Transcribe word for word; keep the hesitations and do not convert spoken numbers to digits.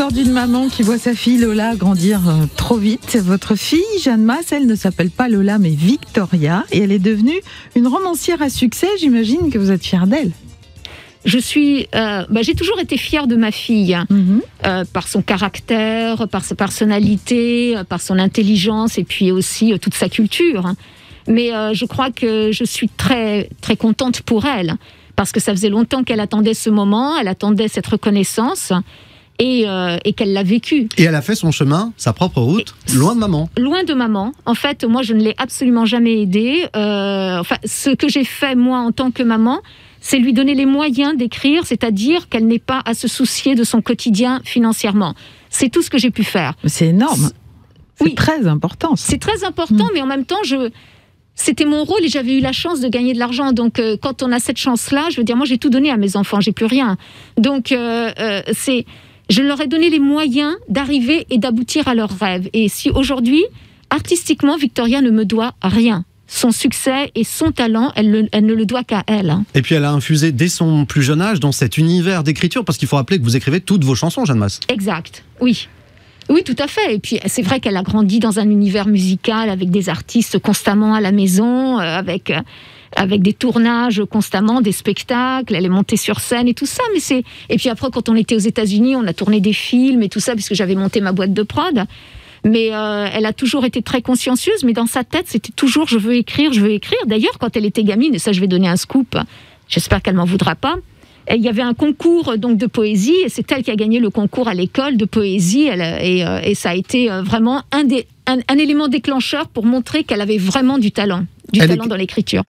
l'histoire d'une maman qui voit sa fille Lola grandir euh, trop vite. Votre fille, Jeanne Mas, elle ne s'appelle pas Lola mais Victoria et elle est devenue une romancière à succès. J'imagine que vous êtes fière d'elle. Je suis, euh, bah, j'ai toujours été fière de ma fille, Mmh. euh, par son caractère, par sa personnalité, par son intelligence et puis aussi euh, toute sa culture. Mais euh, je crois que je suis très, très contente pour elle, parce que ça faisait longtemps qu'elle attendait ce moment, elle attendait cette reconnaissance et, euh, et qu'elle l'a vécu. Et elle a fait son chemin, sa propre route, et loin de maman. Loin de maman. En fait, moi, je ne l'ai absolument jamais aidée. Euh, enfin, ce que j'ai fait, moi, en tant que maman, c'est lui donner les moyens d'écrire, c'est-à-dire qu'elle n'ait pas à se soucier de son quotidien financièrement. C'est tout ce que j'ai pu faire. C'est énorme. C'est Oui. très important. ça. C'est très important, mmh. mais en même temps, je... c'était mon rôle et j'avais eu la chance de gagner de l'argent. Donc, euh, quand on a cette chance-là, je veux dire, moi, j'ai tout donné à mes enfants, j'ai plus rien. Donc, euh, euh, c'est... je leur ai donné les moyens d'arriver et d'aboutir à leurs rêves. Et si aujourd'hui, artistiquement, Victoria ne me doit rien. Son succès et son talent, elle, le, elle ne le doit qu'à elle. Hein. Et puis elle a infusé dès son plus jeune âge dans cet univers d'écriture, parce qu'il faut rappeler que vous écrivez toutes vos chansons, Jeanne Mas. Exact, oui. Oui, tout à fait. Et puis c'est vrai qu'elle a grandi dans un univers musical avec des artistes constamment à la maison, euh, avec, euh, avec des tournages constamment, des spectacles. Elle est montée sur scène et tout ça. Mais c'est... Et puis après, quand on était aux États-Unis, on a tourné des films et tout ça, puisque j'avais monté ma boîte de prod. Mais euh, elle a toujours été très consciencieuse, mais dans sa tête, c'était toujours « je veux écrire, je veux écrire ». D'ailleurs, quand elle était gamine, et ça je vais donner un scoop, j'espère qu'elle m'en voudra pas, il y avait un concours donc, de poésie, et c'est elle qui a gagné le concours à l'école de poésie, elle, et, euh, et ça a été vraiment un, des, un, un élément déclencheur pour montrer qu'elle avait vraiment du talent, du elle talent est... dans l'écriture.